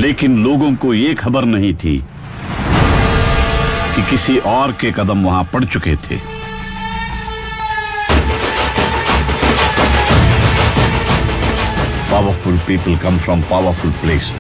लेकिन लोगों को ये खबर नहीं थी कि किसी और के कदम वहां पड़ चुके थे। Powerful people come from powerful places.